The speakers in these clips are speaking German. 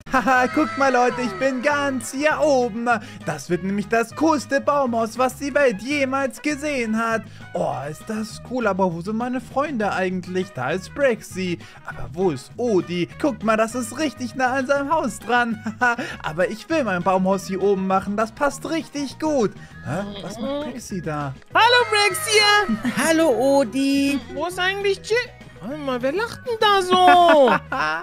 Haha, guckt mal Leute, ich bin ganz hier oben. Das wird nämlich das coolste Baumhaus, was die Welt jemals gesehen hat. Oh, ist das cool, aber wo sind meine Freunde eigentlich? Da ist Brexy. Aber wo ist Odi? Guckt mal, das ist richtig nah an seinem Haus dran. Haha, aber ich will mein Baumhaus hier oben machen, das passt richtig gut. Hä? Was macht Brexy da? Hallo Brexy! Hallo, Odi. Wo ist eigentlich Warte mal, wer lacht denn da so?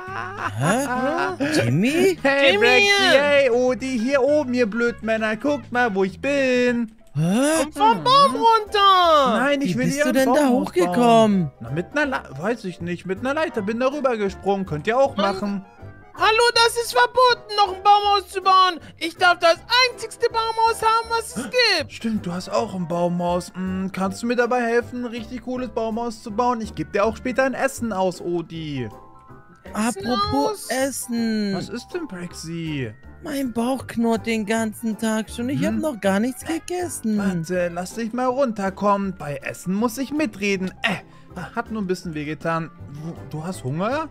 Hä? Jimmy? Hey Jimmy! Brexy, hey Odi, hier oben, ihr Blödmänner. Guckt mal, wo ich bin. Hä? Komm vom Baum runter! Nein, ich Wie will bist hier du ein denn da Baumhaus hochgekommen? bauen. Na, mit einer Leiter, weiß ich nicht, mit einer Leiter bin da rübergesprungen. Könnt ihr auch machen. Hallo, das ist verboten, noch ein Baumhaus zu bauen. Ich darf das einzigste Baumhaus haben, was es gibt. Stimmt, du hast auch ein Baumhaus. Kannst du mir dabei helfen, ein richtig cooles Baumhaus zu bauen? Ich gebe dir auch später ein Essen aus, Odi. Apropos aus. Essen. Was ist denn, Brexy? Mein Bauch knurrt den ganzen Tag schon. Ich habe noch gar nichts gegessen. Warte, lass dich mal runterkommen. Bei Essen muss ich mitreden. Hat nur ein bisschen wehgetan. Du hast Hunger?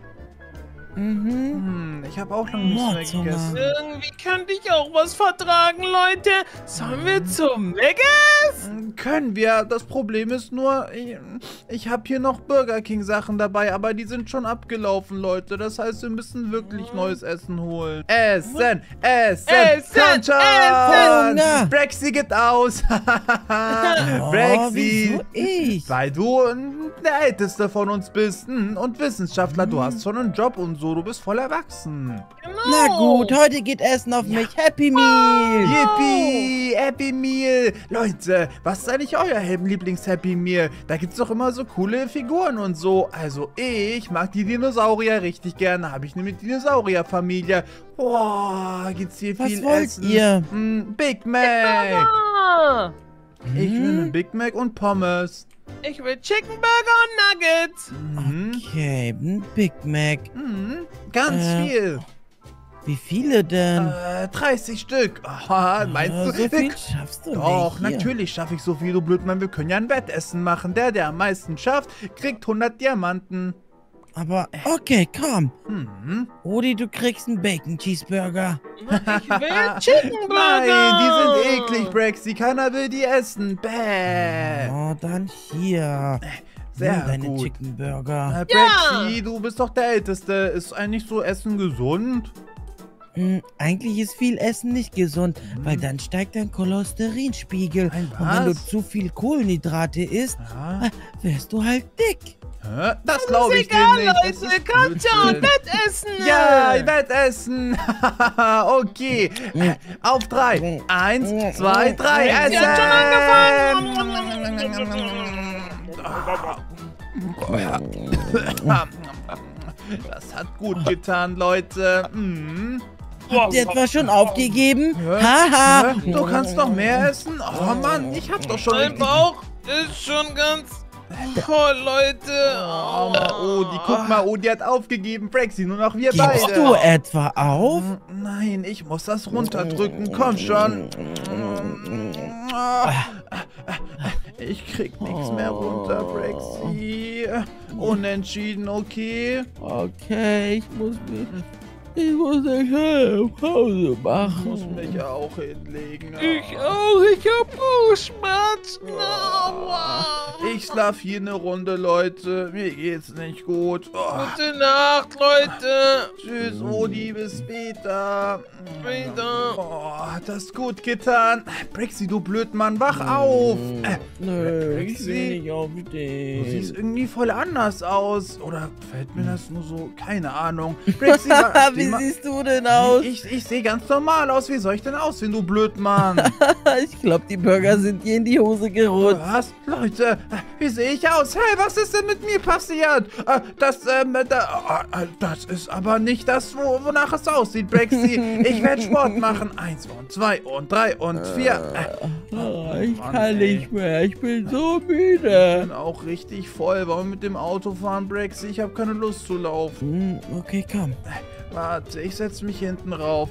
Ich habe auch lange nichts mehr Mordshunger. gegessen. Irgendwie könnte ich auch was vertragen, Leute. Sollen wir zum Megas? Können wir. Das Problem ist nur, ich habe hier noch Burger King Sachen dabei, aber die sind schon abgelaufen, Leute. Das heißt, wir müssen wirklich neues Essen holen. Essen! Kommt schon! Hunger! Brexy geht aus! Brexy! Wieso ich? Weil du der Älteste von uns bist und Wissenschaftler. Du hast schon einen Job und so. Du bist voll erwachsen. Genau. Na gut, heute geht Essen auf mich. Happy Meal! Yippie! Happy Meal! Leute, was ist eigentlich euer Lieblings-Happy Meal? Da gibt's doch immer so coole Figuren und so. Also ich mag die Dinosaurier richtig gerne. Habe ich nämlich Dinosaurierfamilie. Boah, gibt's hier Was viel wollt Essen. ihr? Big Mac! Ah, Ich will einen Big Mac und Pommes. ich will Chicken Burger und Nuggets. Okay, ein Big Mac. Ganz viel. Wie viele denn? 30 Stück. Oh, meinst du? So viel schaffst du Doch, nicht. Hier. natürlich schaffe ich so viel, du Blödmann. Wir können ja ein Wettessen machen. Der am meisten schafft, kriegt 100 Diamanten. Aber okay, komm. Odi, du kriegst einen Bacon Cheeseburger. Ich will Chicken Burger. Nein, die sind eklig, Brexy. Keiner will die essen. Bäh. Oh, dann hier. Sehr Nimm deine gut. Chicken Burger. Brexy, du bist doch der Älteste. Ist eigentlich so Essen gesund? Eigentlich ist viel Essen nicht gesund, weil dann steigt dein Cholesterinspiegel. Ein Und wenn du was? zu viel Kohlenhydrate isst, Ja. wirst du halt dick. Hä? Das glaube ich dir Egal, nicht. Das Leute, ist kommt schon, Blödsinn. Wettessen. Ja, ich werde essen. Okay. Auf 3. 1, 2, 3. Essen. Sie hat schon Das hat gut getan, Leute. Habt ihr etwa schon aufgegeben? Hä? Haha. Du kannst noch mehr essen? Oh Mann, ich hab doch schon Mein richtig... Bauch ist schon ganz voll, Leute. Oh, guck mal, Odi hat aufgegeben. Brexy, nur noch wir Gibst beide. du etwa auf? Nein, ich muss das runterdrücken. Komm schon. Ich krieg nichts mehr runter, Brexy. Unentschieden, okay? Okay, ich muss eine Pause Ich machen. muss mich auch hinlegen. Ich auch, ich hab Bauchschmerzen. Aua. Ich schlaf hier eine Runde, Leute. Mir geht's nicht gut. Gute Nacht, Leute. Tschüss, Odi, bis später. Später. Hat das gut getan. Brexy, du Blödmann, wach auf. Nö, ich Brexy? will nicht Du siehst aufstehen. irgendwie voll anders aus. Oder fällt mir das nur so? Keine Ahnung. Brexy, Wie siehst du denn aus? ich sehe ganz normal aus. Wie soll ich denn aussehen, du Blödmann? Ich glaube, die Burger sind dir in die Hose gerutscht. Was? Leute, wie sehe ich aus? Hey, was ist denn mit mir passiert? Das ist aber nicht das, wonach es aussieht, Brexy. Ich werde Sport machen. 1 und 2 und 3 und 4. Ich Mann, kann ey. nicht mehr, ich bin so Ich müde. bin auch richtig voll. Wollen wir mit dem Auto fahren, Brexy? Ich habe keine Lust zu laufen. Okay, komm. Warte, ich setze mich hinten rauf.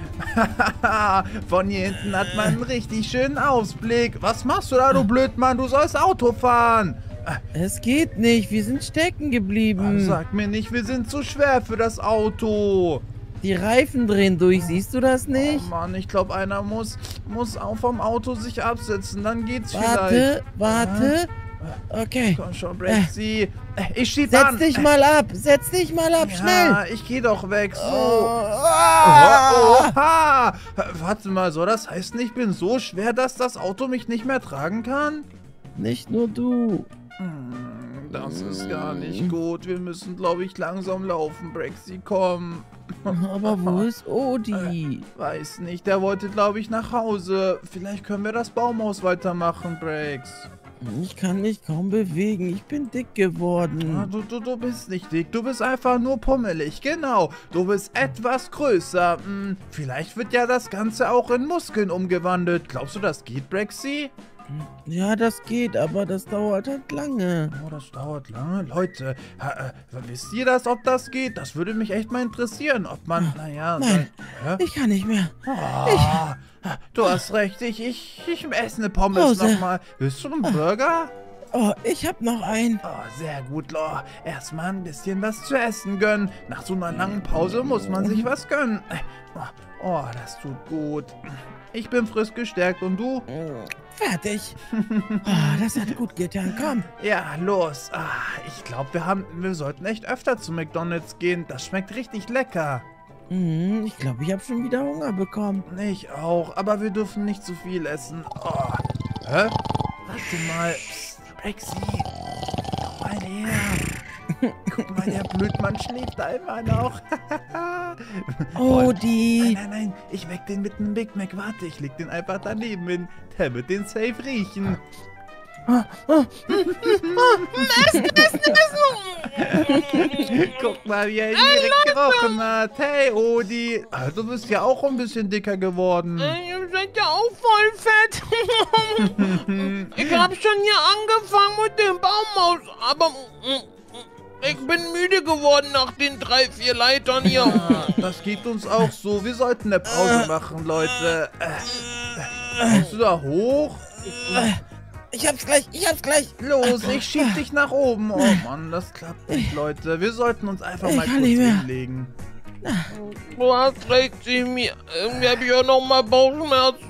Von hier hinten hat man einen richtig schönen Ausblick. Was machst du da, du Blödmann? Du sollst Auto fahren. Es geht nicht, wir sind stecken geblieben. Sag mir nicht, wir sind zu schwer für das Auto. Die Reifen drehen durch, siehst du das Oh nicht? Mann, ich glaube, einer muss auch vom Auto sich absetzen. Dann geht's vielleicht. Warte. Okay. Komm schon, Brexy. Ich schieb Setz an. dich mal ab, schnell. Ja, ich geh doch weg. So. Ah. Oha. Warte mal, soll das heißen, ich bin so schwer, dass das Auto mich nicht mehr tragen kann? Nicht nur du. Das ist gar nicht gut. Wir müssen, glaube ich, langsam laufen, Brexy. Komm. Aber wo ist Odi? Weiß nicht, der wollte, glaube ich, nach Hause. Vielleicht können wir das Baumhaus weitermachen, Brex. Ich kann mich kaum bewegen. Ich bin dick geworden. Du bist nicht dick, du bist einfach nur pummelig, genau. Du bist etwas größer. Vielleicht wird ja das Ganze auch in Muskeln umgewandelt. Glaubst du, das geht, Brexy? Ja, das geht, aber das dauert halt lange. Oh, das dauert lange. Leute, wisst ihr das, ob das geht? Das würde mich echt mal interessieren, ob man, naja... Nein, ich kann nicht mehr. Du hast recht, ich esse eine Pommes Pause. nochmal. Willst du einen Burger? Oh, ich hab noch einen. Oh, sehr gut, Lo. Erstmal ein bisschen was zu essen gönnen. Nach so einer langen Pause muss man sich was gönnen. Oh, das tut gut. Ich bin frisch gestärkt und du? Fertig. Das hat gut getan, komm. Ja, los. Ich glaube, wir sollten echt öfter zu McDonald's gehen. Das schmeckt richtig lecker. Ich glaube, ich habe schon wieder Hunger bekommen. Ich auch, aber wir dürfen nicht zu viel essen. Oh. Hä? Warte mal. Psst, Brexy. Komm mal her. Guck mal, der Blödmann schläft da immer noch. Odi. Nein, ich weck den mit einem Big Mac. Warte, ich leg den einfach daneben hin. Der wird den safe riechen. Guck mal, wie er direkt gerochen hat. Hey, Odi. Du bist ja auch ein bisschen dicker geworden. Ihr seid ja auch voll fett. Ich habe schon hier angefangen mit dem Baumhaus, aber ich bin müde geworden nach den 3, 4 Leitern hier. Das geht uns auch so. Wir sollten eine Pause machen, Leute. Kommst du da hoch? Ich hab's gleich. Los, ich schieb dich nach oben. Oh Mann, das klappt nicht, Leute. Wir sollten uns einfach mal kann kurz nicht mehr. hinlegen. Du hast recht, Jimmy. Irgendwie habe ich auch noch mal Bauchschmerzen.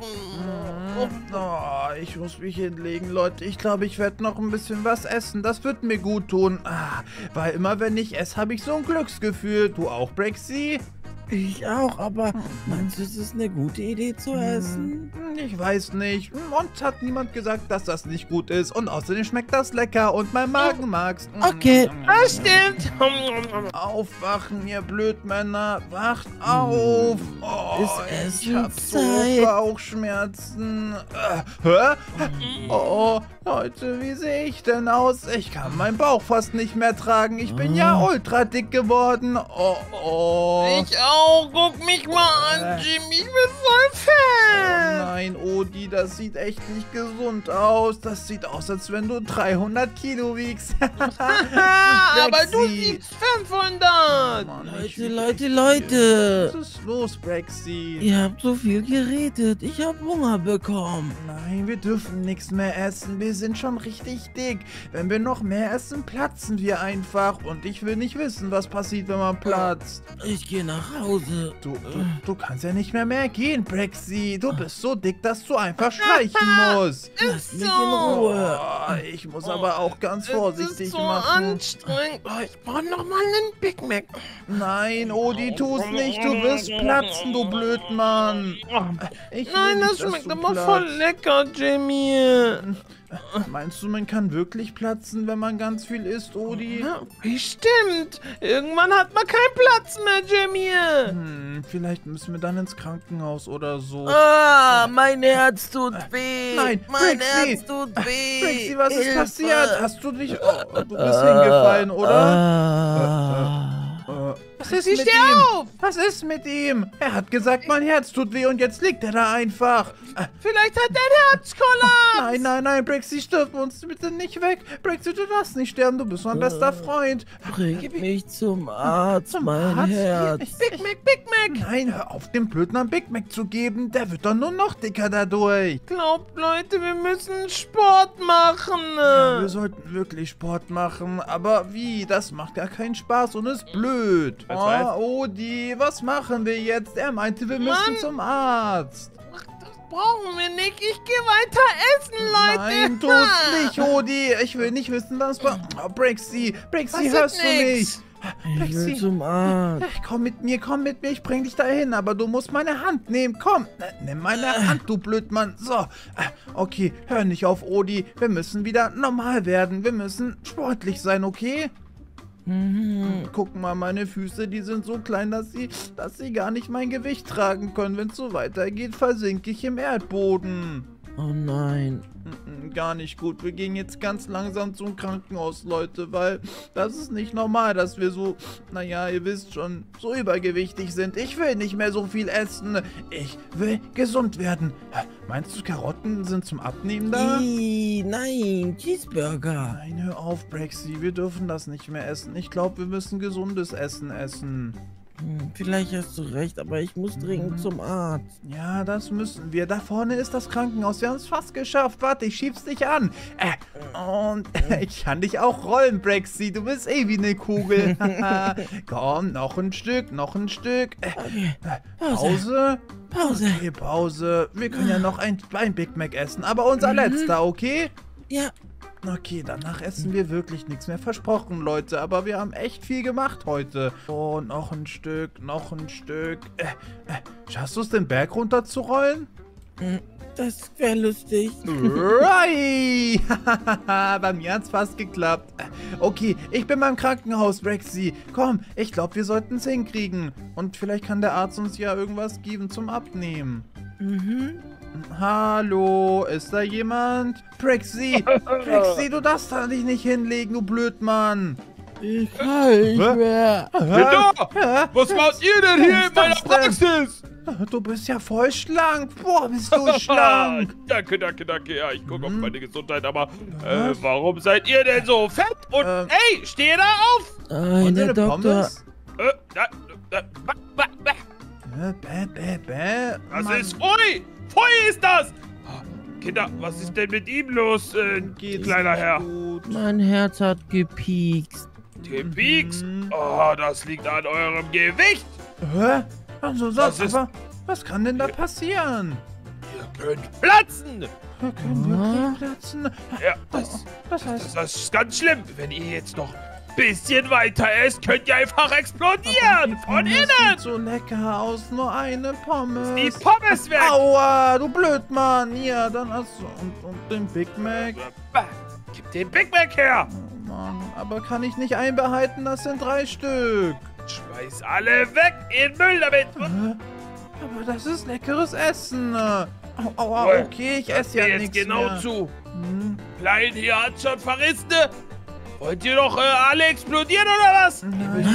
Oh, ich muss mich hinlegen, Leute. Ich glaube, ich werde noch ein bisschen was essen. Das wird mir gut tun. Weil immer, wenn ich esse, habe ich so ein Glücksgefühl. Du auch, Brexy? Ich auch, aber meinst du, es ist eine gute Idee zu essen? Ich weiß nicht. Uns hat niemand gesagt, dass das nicht gut ist. Und außerdem schmeckt das lecker und mein Magen mag's. Okay. Das stimmt. Aufwachen, ihr Blödmänner. Wacht auf. Oh, Ist ich hab so Essenszeit. Bauchschmerzen. Hä? Oh, Leute, wie sehe ich denn aus? Ich kann meinen Bauch fast nicht mehr tragen. Ich bin ja ultra dick geworden. Oh. Ich auch. Guck mich mal an, Jimmy. Ich bin voll Oh fett. nein, Odi, das sieht echt nicht gesund aus. Das sieht aus, als wenn du 300 Kilo wiegst. Aber du Brexy. wiegst 500. Mann, Leute. Was ist los, Brexy? Ihr habt so viel geredet. Ich hab Hunger bekommen. Nein, wir dürfen nichts mehr essen. Wir sind schon richtig dick. Wenn wir noch mehr essen, platzen wir einfach. Und ich will nicht wissen, was passiert, wenn man platzt. Ich gehe nach Hause. Du kannst ja nicht mehr gehen, Brexy. Du bist so dick, dass du einfach streichen musst. Lass mich in Oh, Ruhe. ich muss aber auch ganz vorsichtig Es ist so machen. anstrengend. Oh, ich brauche noch mal einen Big Mac. Nein, Odi, tu's nicht. Du wirst platzen, du Blödmann. Ich will Nein, nicht, das dass schmeckt du aber platzt. voll lecker, Jimmy. Meinst du, man kann wirklich platzen, wenn man ganz viel isst, Odi? Ja, bestimmt. Irgendwann hat man keinen Platz mehr, Jimmy. Vielleicht müssen wir dann ins Krankenhaus oder so. Mein Herz tut weh. Nein, mein Brexy. Herz tut weh. Brexy, was ist Hilfe. passiert? Hast du dich... Oh, du bist hingefallen, oder? Was ist mit Steh ihm? auf. Was ist mit ihm? Er hat gesagt, mein Herz tut weh und jetzt liegt er da einfach. Vielleicht hat er einen Herzkollaps. Nein, Brexy, stirb uns bitte nicht weg. Brexy, du darfst nicht sterben, du bist mein bester Freund. Bring mich zum Arzt, Zum mein Arzt? Herz. Big Mac, Big Mac. Nein, hör auf, dem Blödner Big Mac zu geben. Der wird doch nur noch dicker dadurch. Glaubt, Leute, wir müssen Sport machen. Ja, wir sollten wirklich Sport machen. Aber wie? Das macht gar keinen Spaß und ist blöd. Oh, Odi, was machen wir jetzt? Er meinte, wir müssen Mann. zum Arzt. Ach, das brauchen wir nicht. Ich gehe weiter essen, Leute. Nein, tu's nicht, Odi. Ich will nicht wissen, was war. Oh, Brixie, Passiert hörst du nix. mich? Ich will Brixie, zum Arzt. komm mit mir, ich bring dich dahin, aber du musst meine Hand nehmen, komm, nimm meine Hand, du Blödmann, so, okay, hör nicht auf, Odi, wir müssen wieder normal werden, wir müssen sportlich sein, okay? Guck mal, meine Füße, die sind so klein, dass sie gar nicht mein Gewicht tragen können, wenn es so weitergeht, versinke ich im Erdboden. Oh nein. Gar nicht gut. Wir gehen jetzt ganz langsam zum Krankenhaus, Leute, weil das ist nicht normal, dass wir so, naja, ihr wisst schon, so übergewichtig sind. Ich will nicht mehr so viel essen. Ich will gesund werden. Meinst du, Karotten sind zum Abnehmen da? Nein, Cheeseburger. Nein, hör auf, Brexy. Wir dürfen das nicht mehr essen. Ich glaube, wir müssen gesundes Essen essen. Vielleicht hast du recht, aber ich muss dringend zum Arzt. Ja, das müssen wir. Da vorne ist das Krankenhaus. Wir haben es fast geschafft. Warte, ich schieb's dich an. Und ich kann dich auch rollen, Brexy. Du bist eh wie eine Kugel. Komm, noch ein Stück, noch ein Stück. Pause? Pause. Okay, Pause. Wir können ja noch ein Big Mac essen, aber unser letzter, okay? Ja. Okay, danach essen wir wirklich nichts mehr. Versprochen, Leute. Aber wir haben echt viel gemacht heute. Oh, noch ein Stück, noch ein Stück. Schaffst du es, den Berg runterzurollen? Das wäre lustig. Right! Bei mir hat's fast geklappt. Okay, ich bin beim Krankenhaus, Brexy. Komm, ich glaube, wir sollten es hinkriegen. Und vielleicht kann der Arzt uns ja irgendwas geben zum Abnehmen. Hallo, ist da jemand? Brexy, du darfst da dich nicht hinlegen, du Blödmann. Ich kann nicht mehr. Kinder, was macht ihr denn hier in meiner Praxis? Du bist ja voll schlank. Boah, bist du schlank. Danke. Ja, ich gucke auf meine Gesundheit, aber warum seid ihr denn so fett? Und hey, steh da auf! Und Der deine Doktor. Pommes? Das Mann. ist Pfui! Pfui ist das! Kinder, was ist denn mit ihm los, Geht's kleiner nicht Herr? gut? Mein Herz hat gepiekst. Gepiekst? Oh, das liegt an eurem Gewicht! Hä? Also, Das ist- aber was kann denn da passieren? Ihr könnt platzen! Wir können wirklich platzen. Ja, Das heißt, das ist ganz schlimm. Wenn ihr jetzt noch ein bisschen weiter esst, könnt ihr einfach explodieren! Von das innen! sieht so lecker aus. Nur eine Pommes. Die Pommes weg! Aua, du Blödmann. Hier, dann hast du... Und den Big Mac. Gib den Big Mac her! Oh Mann, aber kann ich nicht einbehalten? Das sind 3 Stück. Schmeiß alle weg in den Müll damit! Aber das ist leckeres Essen. Aua, okay, ich esse ja jetzt nichts genau mehr. zu. Hm, Klein hier hat schon Verrissene. Wollt ihr doch alle explodieren oder was? Ihr müsst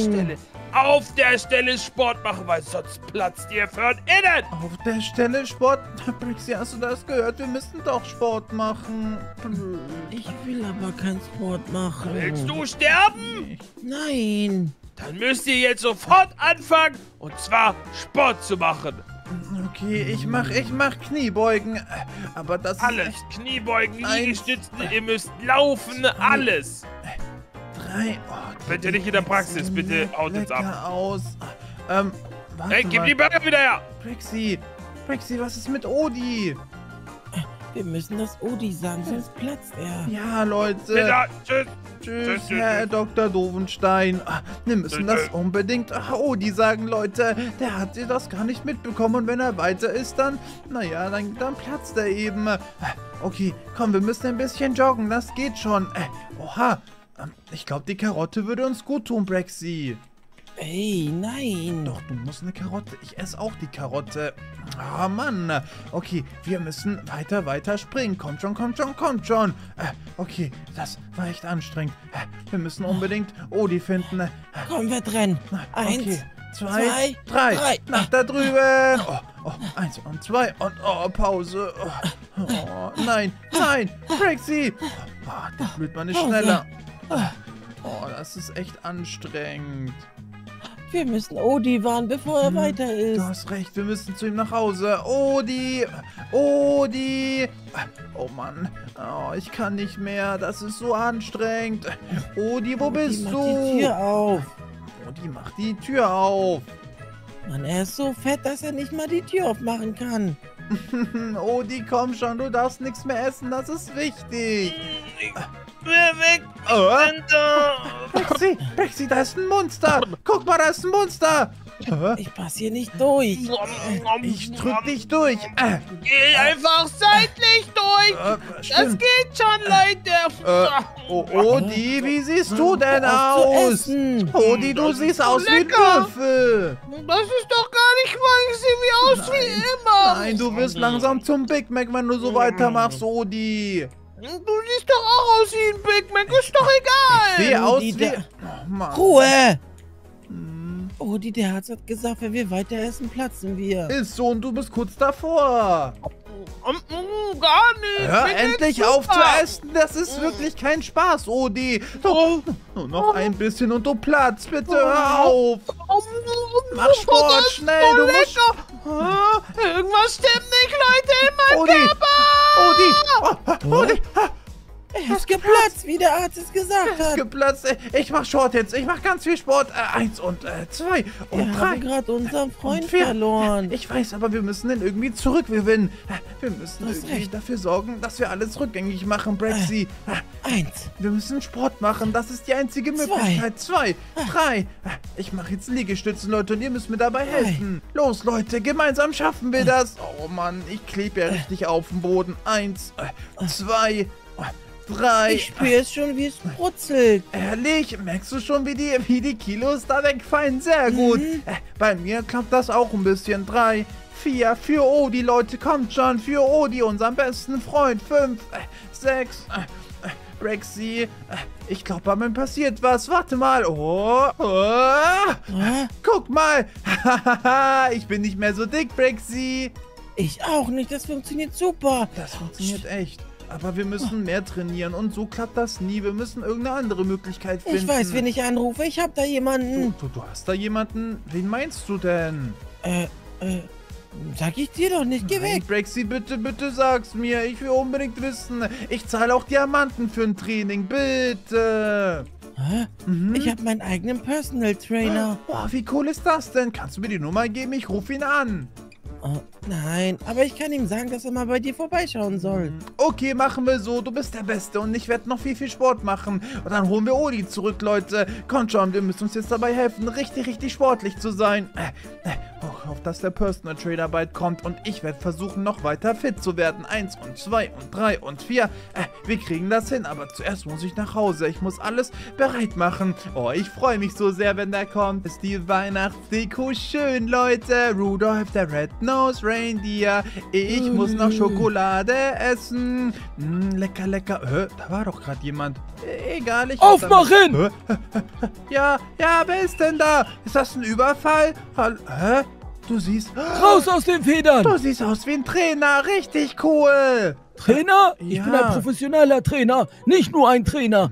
auf der Stelle Sport machen, weil sonst platzt ihr von innen. Auf der Stelle Sport. Brixie, hast du das gehört? Wir müssen doch Sport machen. Ich will aber keinen Sport machen. Willst du sterben? Nein. Dann müsst ihr jetzt sofort anfangen, und zwar Sport zu machen. Okay, ich mach Kniebeugen. Aber das Alles. ist Kniebeugen, Eins, Liegestützen, ihr müsst laufen, alles. 3. Oh, Bitte nicht in der Praxis, bitte haut jetzt ab. lecker aus. Warte Hey, gib mal. die Burger wieder her. Brixie, was ist mit Odi? Wir müssen das Odi sagen, sonst platzt er. Ja, Leute. Bitte, tschüss. Tschüss, Tschüss, Herr Dr. Dovenstein. Wir müssen das unbedingt Odi sagen, Leute. Der hat ihr das gar nicht mitbekommen. Und wenn er weiter ist, dann, naja, dann platzt er eben. Okay, komm, wir müssen ein bisschen joggen. Das geht schon. Oha, ich glaube, die Karotte würde uns gut tun, Brexy. Ey, nein. Doch, du musst eine Karotte. Ich esse auch die Karotte. Ah, Mann. Okay, wir müssen weiter springen. Kommt schon. Okay, das war echt anstrengend. Wir müssen unbedingt Odi finden. Komm, wir rennen. Okay, 1, 2, 3. 3. Nach da drüben. 1 und 2 und Pause. Oh, nein. Brexy. Der Blödmann ist schneller. Das ist echt anstrengend. Wir müssen Odi warnen, bevor er weiter Du ist. hast recht, wir müssen zu ihm nach Hause. Odi! Oh Mann. Ich kann nicht mehr. Das ist so anstrengend. Odi, wo bist Mach du? die Tür auf. Ogi, mach die Tür auf. Mann, er ist so fett, dass er nicht mal die Tür aufmachen kann. Odi, komm schon, du darfst nichts mehr essen, das ist wichtig. Wer weg? Oh. Enter. Brexy, da ist ein Monster. Guck mal, da ist ein Monster. Ich pass hier nicht durch. Ich drück dich durch. Geh einfach seitlich durch. Das Stimmt. geht schon, Leute. Odi, wie siehst du denn Auf zu aus? essen. Odi, du Das siehst ist so aus wie ein lecker. Würfel. Das ist doch gar nicht wahr. Ich sehe wie aus wie immer. Nein, du wirst langsam zum Big Mac, wenn du so weitermachst, Odi. Du siehst doch auch aus wie ein Big Mac. Ist doch egal. Sehe aus Odi, wie... der- Oh, Mann. Ruhe! Odi, der Arzt hat gesagt, wenn wir weiter essen, platzen wir. Ist so und du bist kurz davor. Gar nicht. Hör Mir geht's endlich super. auf zu essen, das ist wirklich kein Spaß, Odi. Nur noch ein bisschen und du platzt, bitte hör auf. Mach Sport, Das ist schnell, so du musst... lecker. Irgendwas stimmt nicht, Leute, in meinem Odi, Körper. Odi, Er ist geplatzt, wie der Arzt es gesagt hat. geplatzt. Ich mach Sport jetzt, ich mach ganz viel Sport. 1 und 2 und Wir 3. haben gerade unseren Freund und 4. verloren. Ich weiß, aber wir müssen den irgendwie zurückgewinnen. Wir müssen Du hast irgendwie recht. dafür sorgen, dass wir alles rückgängig machen, Brexy. 1. Wir müssen Sport machen, das ist die einzige Möglichkeit. 2, 3. Ich mache jetzt Liegestützen, Leute, und ihr müsst mir dabei helfen. Los, Leute, gemeinsam schaffen wir das. Oh Mann, ich klebe ja richtig auf dem Boden. 1, 2, 3. Ich spüre es schon, wie es brutzelt. Ehrlich, merkst du schon, wie die Kilos da wegfallen? Sehr gut. Bei mir klappt das auch ein bisschen. 3, 4, für Odi, Leute, kommt schon. Für Odi, unseren besten Freund. 5, 6, Brexy. Ich glaube, bei mir passiert was. Warte mal. Guck mal. Ich bin nicht mehr so dick, Brexy. Ich auch nicht, das funktioniert super. Das funktioniert echt. Aber wir müssen mehr trainieren und so klappt das nie. Wir müssen irgendeine andere Möglichkeit finden. Ich weiß, wen ich anrufe. Ich hab da jemanden. Du hast da jemanden? Wen meinst du denn? Sag ich dir doch nicht. Geh Nein, weg. Brexy, bitte sag's mir. Ich will unbedingt wissen. Ich zahle auch Diamanten für ein Training, bitte. Hä? Ich hab meinen eigenen Personal Trainer. Boah, wie cool ist das denn? Kannst du mir die Nummer geben? Ich rufe ihn an. Oh, nein, aber ich kann ihm sagen, dass er mal bei dir vorbeischauen soll. Okay, machen wir so. Du bist der Beste und ich werde noch viel Sport machen. Und dann holen wir Odi zurück, Leute. Kommt schon, wir müssen uns jetzt dabei helfen, richtig sportlich zu sein. Auf dass der Personal Trainer bald kommt und ich werde versuchen, noch weiter fit zu werden. 1 und 2 und 3 und 4. Wir kriegen das hin, aber zuerst muss ich nach Hause. Ich muss alles bereit machen. Oh, ich freue mich so sehr, wenn der kommt. Ist die Weihnachtsdeko schön, Leute. Rudolph, der Red-Nosed Reindeer. Ich muss noch Schokolade essen. Lecker. Da war doch gerade jemand. Egal, ich... Aufmachen! Ja, wer ist denn da? Ist das ein Überfall? Hä? Du siehst... Raus aus den Federn! Du siehst aus wie ein Trainer. Richtig cool. Trainer? Ich Ja. bin ein professioneller Trainer, nicht nur ein Trainer.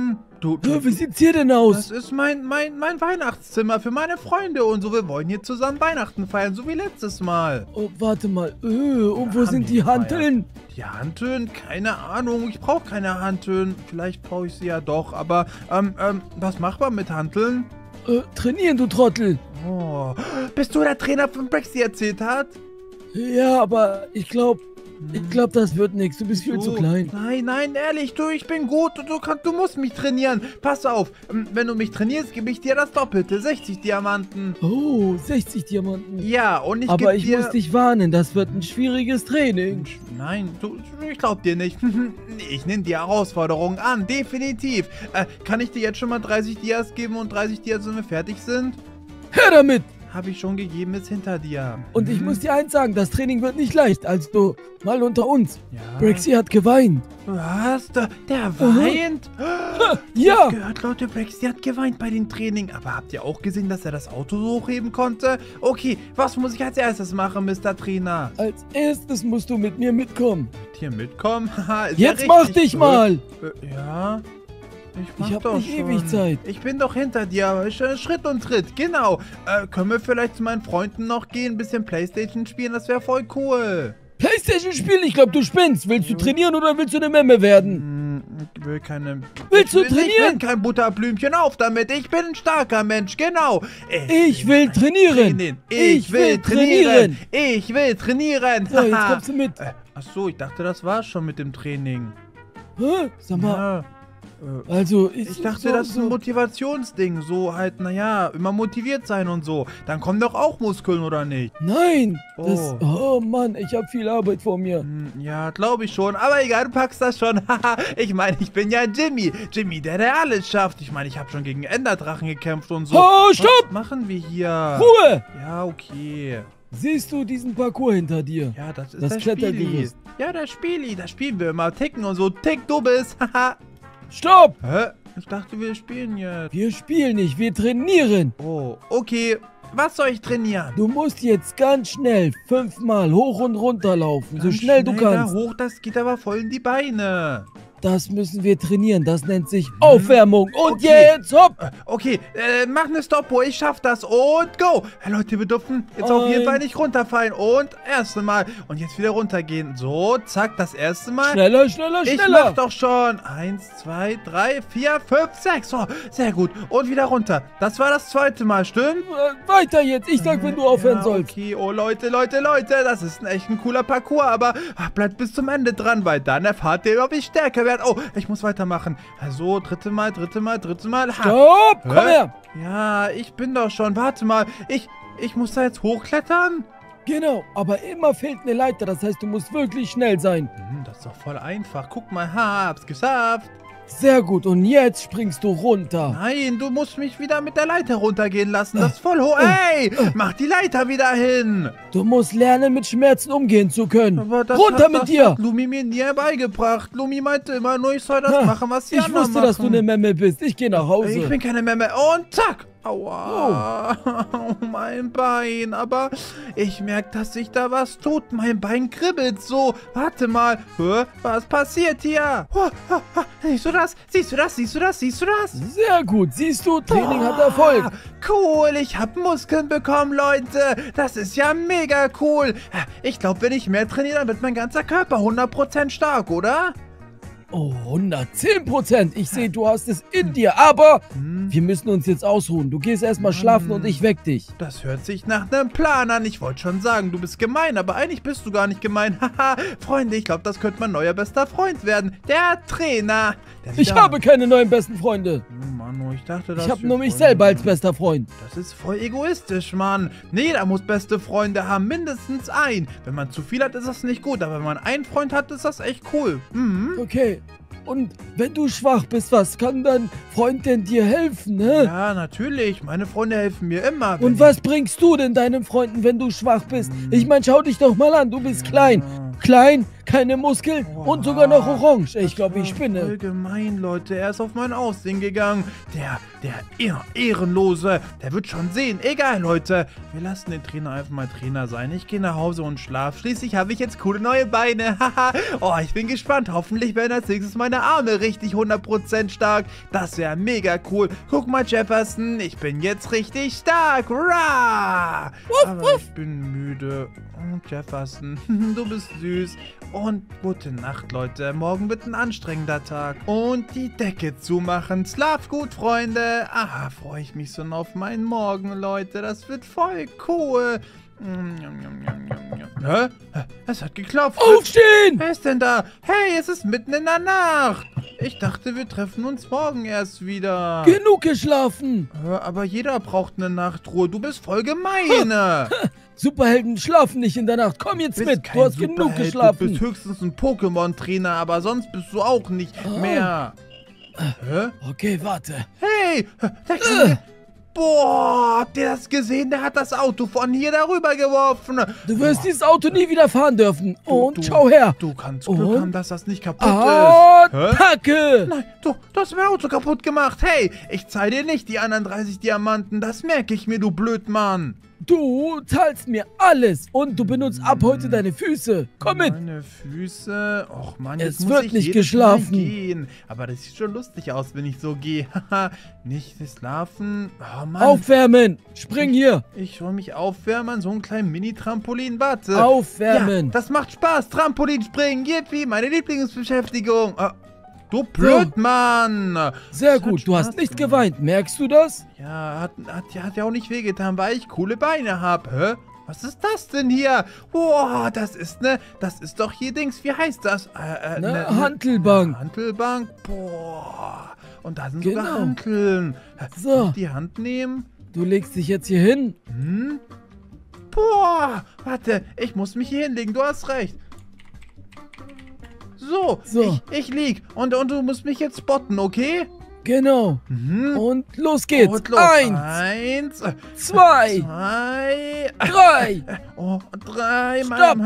Wie sieht's hier denn aus? Das ist mein Weihnachtszimmer für meine Freunde und so. Wir wollen hier zusammen Weihnachten feiern, so wie letztes Mal. Oh, warte mal. Und wo haben sind die die Hanteln? Die Handtüren? Keine Ahnung. Ich brauche keine Handtüren. Vielleicht brauche ich sie ja doch. Aber, was macht man mit Hanteln? Trainieren, du Trottel. Oh. Bist du der Trainer von Brexy erzählt hat? Ja, aber ich glaube, das wird nichts. Du bist viel zu klein. Nein, ehrlich, ich bin gut. Du musst mich trainieren. Pass auf, wenn du mich trainierst, gebe ich dir das Doppelte. 60 Diamanten. Oh, 60 Diamanten. Ja, und ich Aber gebe ich dir... muss dich warnen, das wird ein schwieriges Training. Nein, ich glaub dir nicht. Ich nehme die Herausforderung an, definitiv. Kann ich dir jetzt schon mal 30 Dias geben und 30 Dias, wenn wir fertig sind? Hör damit! Habe ich schon gegeben, ist hinter dir. Und ich muss dir eins sagen, das Training wird nicht leicht. Also, mal unter uns. Ja. Brexy hat geweint. Was? Der weint? Ja! Gehört, Leute, Brexy hat geweint bei den Training. Aber habt ihr auch gesehen, dass er das Auto so hochheben konnte? Okay, was muss ich als erstes machen, Mr. Trainer? Als erstes musst du mit mir mitkommen. Hier mitkommen? Haha, ist ja Jetzt mach richtig dich cool. mal! Ja. Ich hab doch nicht schon. ewig Zeit. Ich bin doch hinter dir. Schritt und Tritt. Genau. Können wir vielleicht zu meinen Freunden noch gehen? Ein bisschen Playstation spielen? Das wäre voll cool. Playstation spielen? Ich glaube, du spinnst. Willst du trainieren oder willst du eine Memme werden? Ich will keine... Willst du Ich will trainieren? kein Butterblümchen, auf damit. Ich bin ein starker Mensch, genau. Ich will trainieren. Ich will trainieren. Ich will trainieren. So, jetzt kommst du mit. Achso, ich dachte, das war's schon mit dem Training. Hä? Sag mal, Ja. also Ich dachte, das ist ein Motivationsding. So halt, naja, immer motiviert sein und so. Dann kommen doch auch Muskeln, oder nicht? Nein! Oh. Oh Mann, ich habe viel Arbeit vor mir. Ja, glaube ich schon. Aber egal, du packst das schon. Ich meine, ich bin ja Jimmy. Jimmy, der alles schafft. Ich meine, ich habe schon gegen Enderdrachen gekämpft und so. Oh, stopp! Was machen wir hier? Ruhe! Ja, okay. Siehst du diesen Parcours hinter dir? Ja, das ist Das der Spieli. Klettergerüst. Ja, der Spieli. Da spielen wir immer. Ticken und so. Tick, du bist. Haha. Stopp! Hä? Ich dachte, wir spielen jetzt. Wir spielen nicht, wir trainieren. Oh, okay. Was soll ich trainieren? Du musst jetzt ganz schnell 5-mal hoch und runter laufen, so schnell du kannst. Da hoch, das geht aber voll in die Beine. Das müssen wir trainieren, das nennt sich Aufwärmung. Und Okay. jetzt hopp! Okay, mach eine Stoppuhr, ich schaff das und go! Leute, wir dürfen jetzt auf jeden Fall nicht runterfallen und erste Mal und jetzt wieder runtergehen. So, zack, das erste Mal. Schneller, schneller, Ich schneller! mach doch schon. 1, 2, 3, 4, 5, 6. So, sehr gut. Und wieder runter. Das war das zweite Mal, stimmt? Weiter jetzt, ich sag, wenn du aufhören Ja, sollst. Okay, oh Leute, das ist echt ein cooler Parcours, aber bleibt bis zum Ende dran, weil dann erfahrt ihr, ob ich stärker werde. Oh, ich muss weitermachen. Also, dritte Mal. Ha. Stopp! Komm Hä? her! Ja, ich bin doch schon. Warte mal, ich muss da jetzt hochklettern? Genau, aber immer fehlt eine Leiter, das heißt, du musst wirklich schnell sein. Das ist doch voll einfach. Guck mal, hab's geschafft. Sehr gut, und jetzt springst du runter. Nein, du musst mich wieder mit der Leiter runtergehen lassen. Das ist voll hoch. Ey, mach die Leiter wieder hin. Du musst lernen, mit Schmerzen umgehen zu können. Aber das Runter hat, mit das dir! hat Lumi mir nie beigebracht. Lumi meinte immer nur, ich soll das machen, was die Ich anderen wusste, dass du eine Memme bist. Ich gehe nach Hause. Ich bin keine Memme. Und zack. Aua. Oh, mein Bein. Aber ich merke, dass sich da was tut. Mein Bein kribbelt so. Warte mal. Hä? Was passiert hier? Siehst du das? Siehst du das? Siehst du das? Siehst du das? Sehr gut, siehst du, Training hat Erfolg. Cool, ich habe Muskeln bekommen, Leute. Das ist ja mega cool. Ich glaube, wenn ich mehr trainiere, dann wird mein ganzer Körper 100% stark, oder? Oh, 110%. Ich sehe, du hast es in dir, aber wir müssen uns jetzt ausruhen. Du gehst erstmal schlafen und ich weck dich. Das hört sich nach einem Plan an. Ich wollte schon sagen, du bist gemein, aber eigentlich bist du gar nicht gemein. Haha, Freunde, ich glaube, das könnte mein neuer bester Freund werden. Der Trainer. Ich habe keine neuen besten Freunde. Oh Mann, ich dachte, das Ich habe nur mich selber als bester Freund. Das ist voll egoistisch, Mann. Nee, da muss beste Freunde haben, mindestens ein. Wenn man zu viel hat, ist das nicht gut, aber wenn man einen Freund hat, ist das echt cool. Okay. Und wenn du schwach bist, was kann dein Freund denn dir helfen, ne? Ja, natürlich. Meine Freunde helfen mir immer. Und was bringst du denn deinen Freunden, wenn du schwach bist? Ich meine, schau dich doch mal an, du bist klein. Klein, keine Muskeln und sogar noch orange. Ich glaube, ich Voll spinne. gemein, Leute. Er ist auf mein Aussehen gegangen. Der Ehrenlose. Der wird schon sehen. Egal, Leute. Wir lassen den Trainer einfach mal Trainer sein. Ich gehe nach Hause und schlaf. Schließlich habe ich jetzt coole neue Beine. Haha. Oh, ich bin gespannt. Hoffentlich werden als nächstes meine Arme richtig 100% stark. Das wäre mega cool. Guck mal, Jefferson. Ich bin jetzt richtig stark. Rah! Aber ich bin müde. Oh, Jefferson, du bist süß. Und gute Nacht, Leute. Morgen wird ein anstrengender Tag. Und die Decke zumachen. Schlaf gut, Freunde. Ah, freue ich mich schon auf meinen Morgen, Leute. Das wird voll cool. Hä? Es hat geklopft. Aufstehen! Wer ist denn da? Hey, es ist mitten in der Nacht. Ich dachte, wir treffen uns morgen erst wieder. Genug geschlafen. Aber jeder braucht eine Nachtruhe. Du bist voll gemein. Superhelden schlafen nicht in der Nacht. Komm jetzt bist mit, kein du hast genug Superheld, Du geschlafen. bist höchstens ein Pokémon-Trainer, aber sonst bist du auch nicht mehr. Hä? Okay, warte. Hey! Der kann Boah, habt ihr das gesehen? Der hat das Auto von hier darüber geworfen. Du wirst dieses Auto nie wieder fahren dürfen. Und Du- schau her. Du kannst Glück Und? haben, dass das nicht kaputt Und ist. Hä? Packe! Nein, du hast mein Auto kaputt gemacht. Hey, ich zahle dir nicht die anderen 30 Diamanten. Das merke ich mir, du Blödmann. Du zahlst mir alles und du benutzt ab heute deine Füße. Komm mit. Meine Füße. Och Mann, Es jetzt muss wird ich nicht jedes Mal geschlafen. gehen. Aber das sieht schon lustig aus, wenn ich so gehe. Haha, nicht schlafen. Oh Mann. Aufwärmen. Spring hier. Ich soll mich aufwärmen an so einem kleinen Mini-Trampolin. Warte. Aufwärmen. Ja, das macht Spaß. Trampolin springen. Yippie, meine Lieblingsbeschäftigung. Du Blödmann. Sehr Das hat gut, du hast Spaß nicht gemacht. geweint. Merkst du das? Ja, hat ja auch nicht wehgetan, weil ich coole Beine hab. Hä? Was ist das denn hier? Boah, das ist doch hier Dings. Wie heißt das? Ne Hantelbank. Hantelbank. Boah. Und da sind Genau. sogar Hanteln. So. Kann ich die Hand nehmen? Du legst dich jetzt hier hin. Hm? Boah, warte, ich muss mich hier hinlegen, du hast recht. So, So. Ich lieg und du musst mich jetzt spotten, okay? Genau. Mhm. Und los geht's. Und los. 1, 1, 2, 2, 3. oh, 3, Stopp.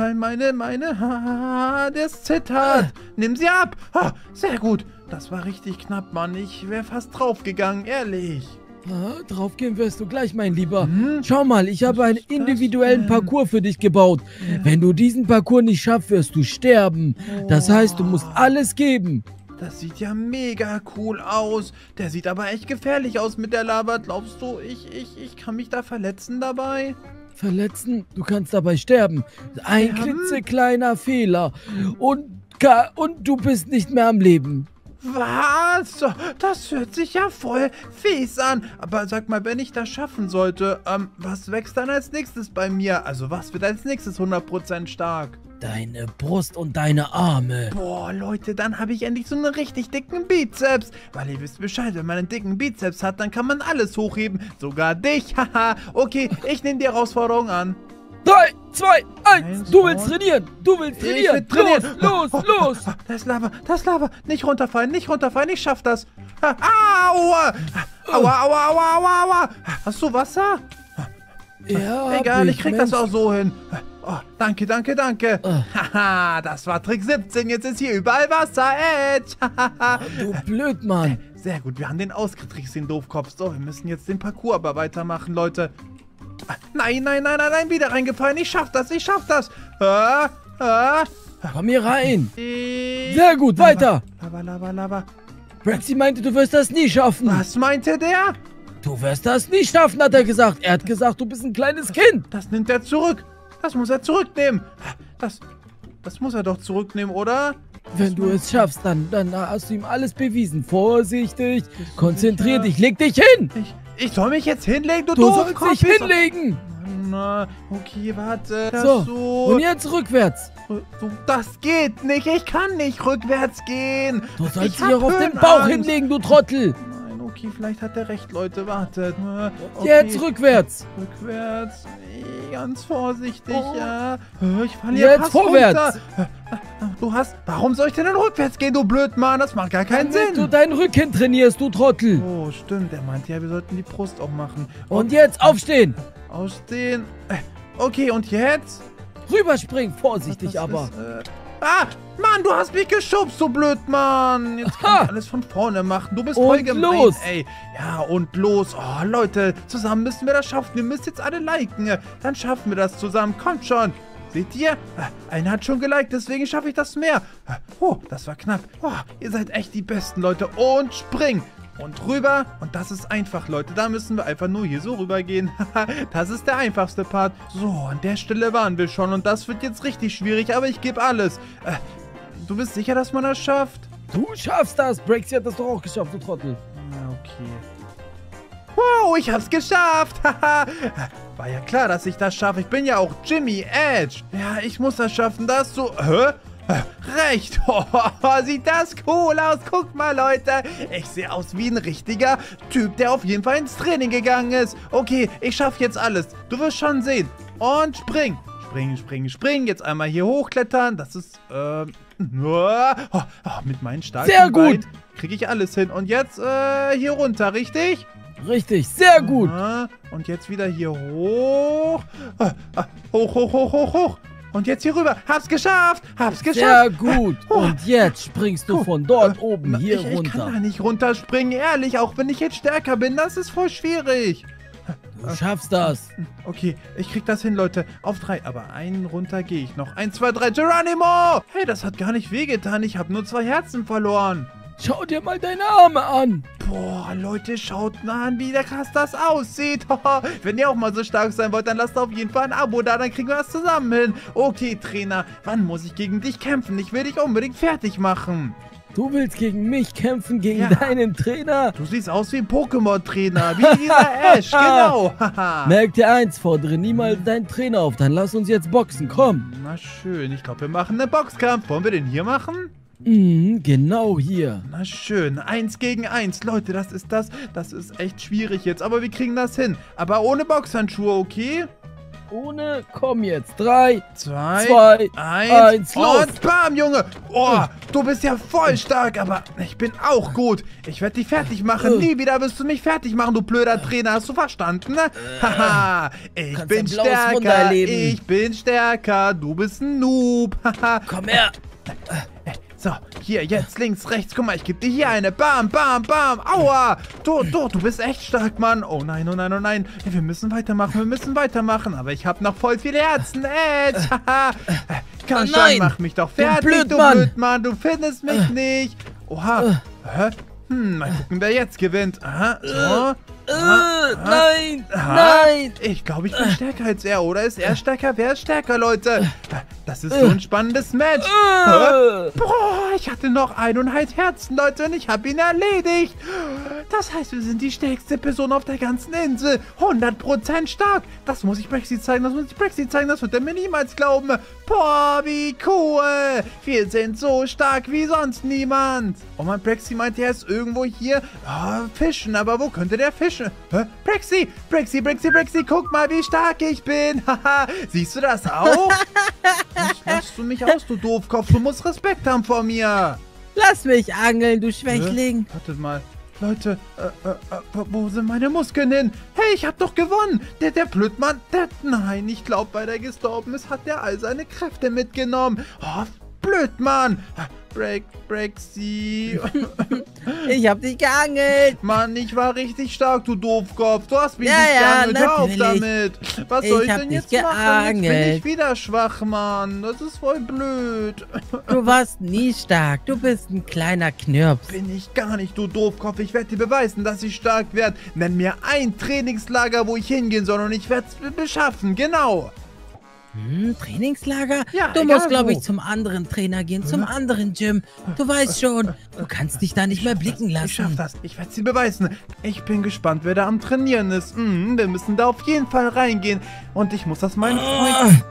das zittert. Nimm sie ab. Ah, sehr gut. Das war richtig knapp, Mann. Ich wäre fast draufgegangen, ehrlich. Draufgehen wirst du gleich, mein Lieber. Hm? Schau mal, ich habe einen ist das individuellen denn? Parcours für dich gebaut. Wenn du diesen Parcours nicht schaffst, wirst du sterben. Das heißt, du musst alles geben. Das sieht ja mega cool aus. Der sieht aber echt gefährlich aus mit der Lava. Glaubst du, ich kann mich da verletzen dabei? Verletzen? Du kannst dabei sterben. Ein Sterben? klitzekleiner Fehler. Und du bist nicht mehr am Leben. Was? Das hört sich ja voll fies an. Aber sag mal, wenn ich das schaffen sollte, was wächst dann als nächstes bei mir? Also was wird als nächstes 100% stark? Deine Brust und deine Arme. Boah, Leute, dann habe ich endlich so einen richtig dicken Bizeps. Weil ihr wisst Bescheid, wenn man einen dicken Bizeps hat, dann kann man alles hochheben. Sogar dich, haha. Okay, ich nehme die Herausforderung an. 3, 2, 1. Eins Du willst und- trainieren. Du willst Ich trainieren. will trainieren. Los, los, los. Das ist Lava. Nicht runterfallen, ich schaff das. Aua. Aua. Hast du Wasser? Ja, Egal, ich krieg das Mensch. auch so hin. Oh, danke. Ah. Haha, das war Trick 17. Jetzt ist hier überall Wasser. Edge. Du Blödmann. Sehr gut, wir haben den ausgetrickst, den Doofkopf. So, wir müssen jetzt den Parcours aber weitermachen, Leute. Nein, wieder reingefallen. Ich schaff das. Komm hier rein. Sehr Sehr gut, weiter. Lava. Braxy meinte, du wirst das nie schaffen. Was meinte der? Du wirst das nie schaffen, hat er gesagt. Er hat gesagt, du bist ein kleines Kind. Das nimmt er zurück. Das muss er zurücknehmen. Das muss er doch zurücknehmen, oder? Wenn du es schaffst, dann hast du ihm alles bewiesen. Vorsichtig, konzentrier dich, leg dich hin. Ich soll mich jetzt hinlegen, du Du sollst Doofkopf. dich hinlegen. Na, okay, warte. So, und jetzt rückwärts. Das geht nicht. Ich kann nicht rückwärts gehen. Du sollst Ich dich hab auch auf den Höhenangst. Bauch hinlegen, du Trottel. Nein, okay, vielleicht hat er recht, Leute. Wartet. Okay. Jetzt rückwärts. Rückwärts. Ganz vorsichtig, Oh. ja. Ich falle Jetzt hier fast vorwärts. runter. Warum soll ich denn rückwärts gehen, du Blödmann? Das macht gar keinen Damit du Sinn. deinen Rücken trainierst, du Trottel. Oh, stimmt. Er meinte ja, wir sollten die Brust auch machen. Und jetzt aufstehen. Ausstehen. Okay, und jetzt? Rüberspringen, Das vorsichtig aber. ist, Mann, du hast mich geschubst, du Blödmann. Jetzt kann Ha! ich alles von vorne machen. Du bist Und voll gemein, los. ey. Ja, und los. Oh, Leute, zusammen müssen wir das schaffen. Ihr müsst jetzt alle liken. Dann schaffen wir das zusammen. Kommt schon. Seht ihr? Einer hat schon geliked, deswegen schaffe ich das mehr. Oh, das war knapp. Oh, ihr seid echt die Besten, Leute. Und spring. Und rüber. Und das ist einfach, Leute. Da müssen wir einfach nur hier so rüber gehen. Das ist der einfachste Part. So, an der Stelle waren wir schon. Und das wird jetzt richtig schwierig, aber ich gebe alles. Du bist sicher, dass man das schafft? Du schaffst das. Braxy hat das doch auch geschafft, du Trottel. Ja, okay. Wow, ich hab's geschafft. War ja klar, dass ich das schaffe. Ich bin ja auch Jimmy Edge. Ja, ich muss das schaffen. Da hast du... Hä? Recht. Sieht das cool aus. Guckt mal, Leute. Ich sehe aus wie ein richtiger Typ, der auf jeden Fall ins Training gegangen ist. Okay, ich schaffe jetzt alles. Du wirst schon sehen. Und spring. Springen. Jetzt einmal hier hochklettern. Das ist, mit meinen starken Sehr gut. Beinen kriege ich alles hin. Und jetzt, hier runter, richtig? Richtig, sehr gut. Und jetzt wieder hier hoch. Hoch. Und jetzt hier rüber. Hab's geschafft. Sehr gut. Und jetzt springst du von dort oben hier Ich kann runter. da nicht runterspringen, ehrlich. Auch wenn ich jetzt stärker bin, das ist voll schwierig. Du schaffst das. Okay, ich krieg das hin, Leute. Auf 3. Aber einen runter gehe ich noch. 1, 2, 3. Geronimo! Hey, das hat gar nicht wehgetan. Ich habe nur 2 Herzen verloren. Schau dir mal deine Arme an. Boah, Leute, schaut mal an, wie krass das aussieht. Wenn ihr auch mal so stark sein wollt, dann lasst auf jeden Fall ein Abo da, dann kriegen wir das zusammen hin. Okay, Trainer, wann muss ich gegen dich kämpfen? Ich will dich unbedingt fertig machen. Du willst gegen mich kämpfen, gegen Ja. deinen Trainer? Du siehst aus wie ein Pokémon-Trainer, wie dieser Ash, genau. Merk dir eins, fordere niemals deinen Trainer auf, dann lass uns jetzt boxen, komm. Na schön, ich glaube, wir machen einen Boxkampf. Wollen wir den hier machen? Genau hier. Na schön, 1 gegen 1. Leute, das ist echt schwierig jetzt, aber wir kriegen das hin. Aber ohne Boxhandschuhe, okay? Ohne, komm jetzt. 3, 2, 2, 1 1, los. und bam, Junge. Oh, du bist ja voll stark, aber ich bin auch gut. Ich werde dich fertig machen. Nie wieder wirst du mich fertig machen, du blöder Trainer. Hast du verstanden? Haha, ich Kannst bin ein blaues Wunder stärker. erleben. Ich bin stärker. Du bist ein Noob. Haha. Komm her. So, hier, jetzt links, rechts. Guck mal, ich gebe dir hier eine. Bam, bam, bam. Aua. Du bist echt stark, Mann. Oh nein, oh nein, oh nein. Wir müssen weitermachen. Aber ich habe noch voll viele Herzen. Haha. Komm schon, nein. mach mich doch fertig, Blödmann. du Blödmann. Du findest mich nicht. Oha. Hä? Mal gucken, wer jetzt gewinnt. Aha, so. Nein, Aha. nein. Ich glaube, ich bin stärker als er, oder? Ist er stärker? Wer ist stärker, Leute? Das ist so ein spannendes Match. Hä? Boah, ich hatte noch 1,5 Herzen, Leute, und ich habe ihn erledigt. Das heißt, wir sind die stärkste Person auf der ganzen Insel. 100% stark. Das muss ich Brexy zeigen, das wird er mir niemals glauben. Boah, wie cool. Wir sind so stark wie sonst niemand. Oh mein, Brexy meinte, er ist irgendwo hier fischen, aber wo könnte der fischen? Hä? Brexy, guck mal, wie stark ich bin. Haha, siehst du das auch? Lass du mich aus, du Doofkopf. Du musst Respekt haben vor mir. Lass mich angeln, du Schwächling. Warte mal. Leute, wo sind meine Muskeln hin? Hey, ich hab doch gewonnen. Der Blödmann, nein, ich glaube, weil er gestorben ist, hat der all seine Kräfte mitgenommen. Oh, Blödmann. Brexy. Ich hab dich geangelt. Mann, ich war richtig stark, du Doofkopf. Du hast mich Ja, nicht ja, geangelt. Hör auf natürlich. damit. Was soll ich hab denn dich jetzt machen? Jetzt bin geangelt. ich wieder schwach, Mann. Das ist voll blöd. Du warst nie stark. Du bist ein kleiner Knirps. Bin ich gar nicht, du Doofkopf. Ich werde dir beweisen, dass ich stark werde. Nenn mir ein Trainingslager, wo ich hingehen soll, und ich werde es beschaffen. Genau. Trainingslager? Ja, Du egal musst, glaube wo. ich, zum anderen Trainer gehen, zum anderen Gym. Du weißt schon, du kannst dich da nicht mehr blicken Ich schaff lassen. das. Ich werde es dir beweisen. Ich bin gespannt, wer da am Trainieren ist. Wir müssen da auf jeden Fall reingehen. Und ich muss das meinen Freunden...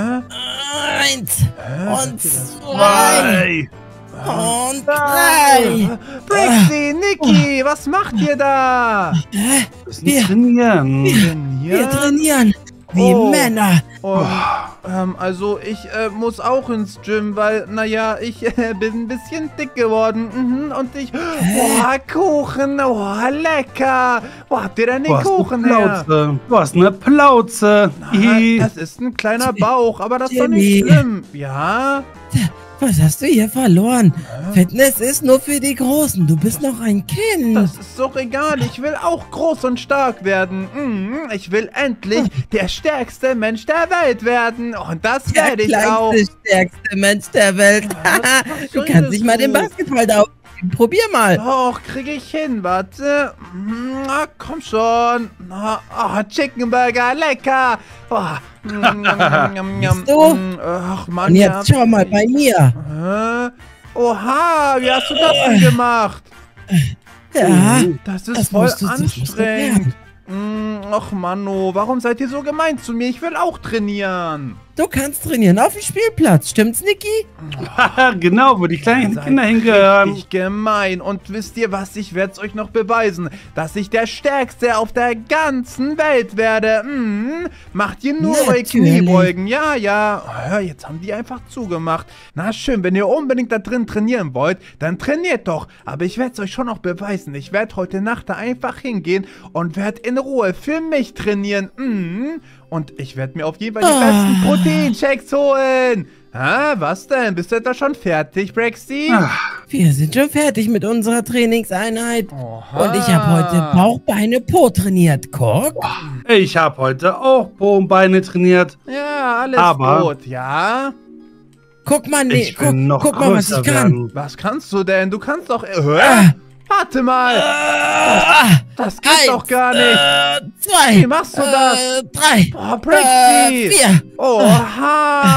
Hä? 1 und 2 und 3. Brexy, Niki, was macht ihr da? Wir Trainieren? Wir trainieren wie Oh. Männer. Also ich muss auch ins Gym, weil, naja, ich bin ein bisschen dick geworden. Und ich... Boah, Kuchen, oh, lecker. Wo habt ihr denn den Kuchen her? Du hast eine Plauze. Das ist ein kleiner Bauch, aber das ist doch nicht Jimmy. schlimm. Ja? Was hast du hier verloren? Fitness ist nur für die Großen. Du bist noch ein Kind. Das ist doch egal. Ich will auch groß und stark werden. Ich will endlich der stärkste Mensch der Welt werden. Und das Der werde ich auch. kleinste, stärkste Mensch der Welt. Du kannst nicht mal den Basketball da aufnehmen. Probier mal. Doch, kriege ich hin. Warte. Na, komm schon. Chicken Burger, lecker. Siehst du? Ach, Mann, Und jetzt schau mal bei mir. Oha, wie hast du das denn gemacht? Ja, Das ist Das voll musst du anstrengend. lernen. Ach, Manno, warum seid ihr so gemein zu mir? Ich will auch trainieren. du kannst trainieren auf dem Spielplatz. Stimmt's, Niki? Genau, wo die kleinen Seid Kinder hingehören. richtig gemein. Und wisst ihr was? Ich werde es euch noch beweisen, dass ich der Stärkste auf der ganzen Welt werde. Macht ihr nur eure Natürlich. Kniebeugen? Ja, ja. Jetzt haben die einfach zugemacht. Na schön, wenn ihr unbedingt da drin trainieren wollt, dann trainiert doch. Aber ich werde es euch schon noch beweisen. Ich werde heute Nacht da einfach hingehen und werde in Ruhe für mich trainieren. Und ich werde mir auf jeden Fall die besten Proteinchecks holen. Was denn? Bist du etwa schon fertig, Brexy? Wir sind schon fertig mit unserer Trainingseinheit. Oha. Und ich habe heute Bauch, Beine, Po trainiert. Guck. Ich habe heute auch Po und Beine trainiert. Ja, alles Aber- gut, ja? Guck mal, Ich will noch guck mal, was größer ich kann. werden. Was kannst du denn? Du kannst doch... Warte mal! Das geht doch gar nicht! 2. Wie machst du das? 3. Boah, Brexy! 4. Oha! Das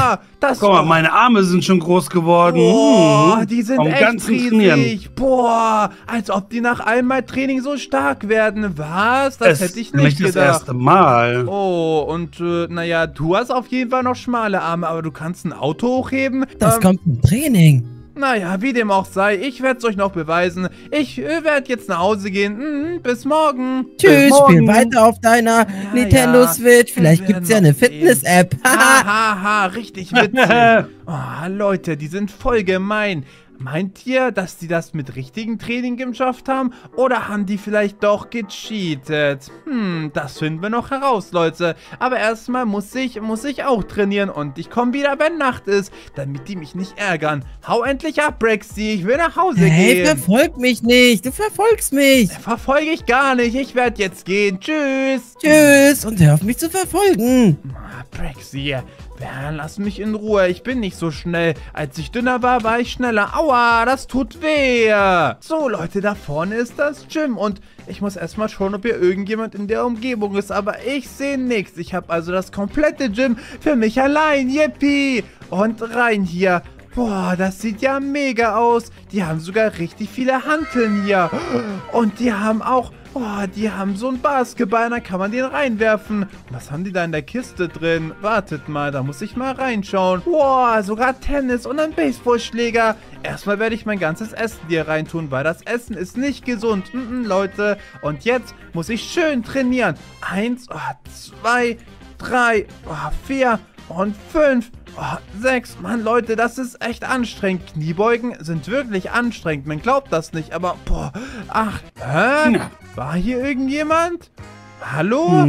Was? Guck mal, meine Arme sind schon groß geworden. Boah, die sind Vom echt ganzen Trainieren. riesig. Boah, als ob die nach einmal Training so stark werden. Was? Das hätte ich nicht das gedacht. erste Mal. Oh, und naja, du hast auf jeden Fall noch schmale Arme, aber du kannst ein Auto hochheben. Das kommt im Training. Naja, wie dem auch sei, ich werde es euch noch beweisen. Ich werde jetzt nach Hause gehen. Bis morgen. Tschüss, morgen. spiel weiter auf deiner Nintendo ja. Switch. Vielleicht Wir gibt's ja werden eine noch sehen. Fitness-App. Haha, richtig witzig. Oh, Leute, die sind voll gemein. Meint ihr, dass die das mit richtigem Training geschafft haben? Oder haben die vielleicht doch gecheatet? Das finden wir noch heraus, Leute. Aber erstmal muss ich auch trainieren und ich komme wieder, wenn Nacht ist, damit die mich nicht ärgern. Hau endlich ab, Brexy. Ich will nach Hause Hey, gehen. verfolg mich nicht. Du verfolgst mich. Verfolge ich gar nicht. Ich werde jetzt gehen. Tschüss. Tschüss und hör auf mich zu verfolgen. Brexy, lass mich in Ruhe. Ich bin nicht so schnell. Als ich dünner war, war ich schneller. Aua, das tut weh. So, Leute, da vorne ist das Gym. Und ich muss erstmal schauen, ob hier irgendjemand in der Umgebung ist. Aber ich sehe nichts. Ich habe also das komplette Gym für mich allein. Yippie. Und rein hier. Boah, das sieht ja mega aus. Die haben sogar richtig viele Hanteln hier. Und die haben auch... Oh, die haben so einen Basketball, da kann man den reinwerfen. Was haben die da in der Kiste drin? Wartet mal, da muss ich mal reinschauen. Boah, sogar Tennis und ein Baseballschläger. Erstmal werde ich mein ganzes Essen hier reintun, weil das Essen ist nicht gesund. Leute. Und jetzt muss ich schön trainieren. 1, 2, 3, 4 und 5. 6. Mann, Leute, das ist echt anstrengend. Kniebeugen sind wirklich anstrengend. Man glaubt das nicht, aber boah. 8. Hä? War hier irgendjemand? Hallo?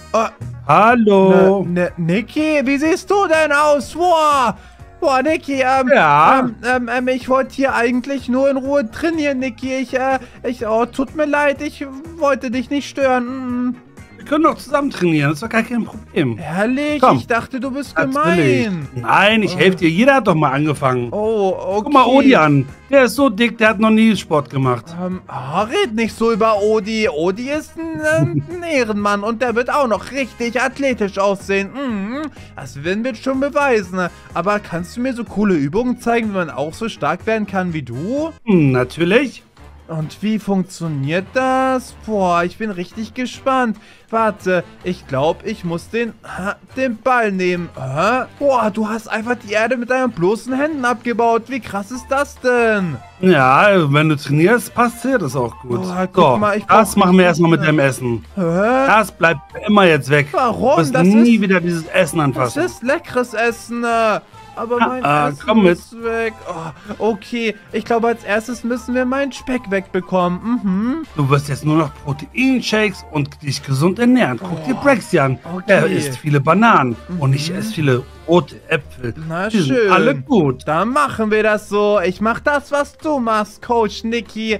Hallo. Niki, wie siehst du denn aus? Boah, Niki, Ja. ich wollte hier eigentlich nur in Ruhe trainieren, Niki. Tut mir leid, ich wollte dich nicht stören. Wir können doch zusammen trainieren, das ist doch gar kein Problem. Ehrlich? Komm. Ich dachte, du bist Natürlich. gemein. Nein, ich helfe dir. Jeder hat doch mal angefangen. Oh, okay. Guck mal Odi an. Der ist so dick, der hat noch nie Sport gemacht. Red nicht so über Odi. Odi ist ein Ehrenmann und der wird auch noch richtig athletisch aussehen. Das werden wir schon beweisen. Aber kannst du mir so coole Übungen zeigen, wie man auch so stark werden kann wie du? Natürlich. Und wie funktioniert das? Boah, ich bin richtig gespannt. Warte, ich glaube, ich muss den Ball nehmen. Boah, du hast einfach die Erde mit deinen bloßen Händen abgebaut. Wie krass ist das denn? Ja, wenn du trainierst, passt dir das auch gut. Boah, guck mal, ich brauch das machen wir nicht erstmal mit mehr. deinem Essen. Hä? Das bleibt immer jetzt weg. Warum? Du wirst Das nie ist- wieder dieses Essen Das anfassen. ist leckeres Essen. Aber mein Essen komm mit. ist weg. Oh, okay, ich glaube, als erstes müssen wir meinen Speck wegbekommen. Du wirst jetzt nur noch Proteinshakes und dich gesund ernähren. Guck dir Brexy an. Okay. Er isst viele Bananen und ich esse viele rote Äpfel. Na Die schön. sind alle gut. Dann machen wir das so. Ich mach das, was du machst, Coach Niki.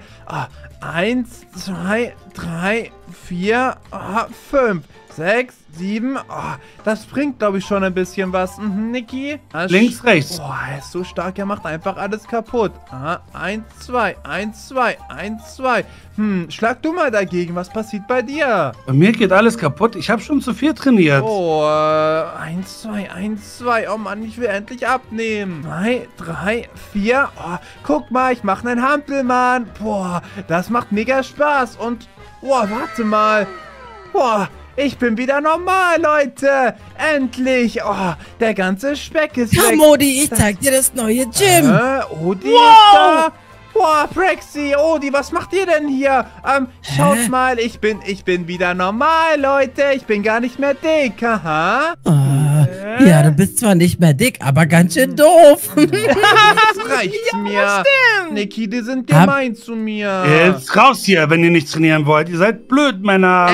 1, 2, 3, 4, 5, 6, 7. Das bringt, glaube ich, schon ein bisschen was. Niki. Links, rechts. Boah, er ist so stark, er macht einfach alles kaputt. 1, 2, 1, 2, 1, 2. Schlag du mal dagegen. Was passiert bei dir? Bei mir geht alles kaputt. Ich habe schon zu viel trainiert. Oh, 1, 2, 1, 2. Oh Mann, ich will endlich abnehmen. 2, 3, 4. Guck mal, ich mache einen Hampelmann. Boah, das macht mega Spaß. Und, warte mal. Boah, ich bin wieder normal, Leute. Endlich. Der ganze Speck ist Komm, weg. Modi, ich zeig dir das neue Gym. Odi ist da. Boah, Brexy, Odi, was macht ihr denn hier? Schaut mal, ich bin wieder normal, Leute. Ich bin gar nicht mehr dick, aha. Ja, du bist zwar nicht mehr dick, aber ganz schön doof. Jetzt reicht's mir. Niki, die sind gemein zu mir. Jetzt raus hier, wenn ihr nicht trainieren wollt. Ihr seid blöd, Männer.